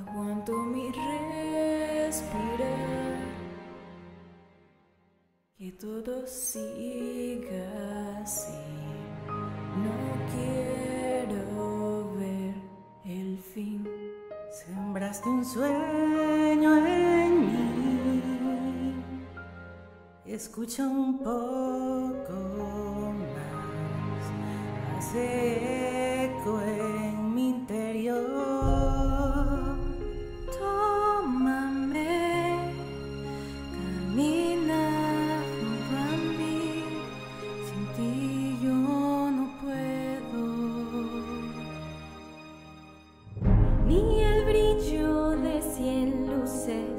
aguanto mi respirar, que todo siga así. No quiero ver el fin. Sembraste un sueño en mí, escucha un poco más, hace eco en mi interior. Tómame, camina junto a mí, sin ti yo no puedo. Ni el brillo de 100 luces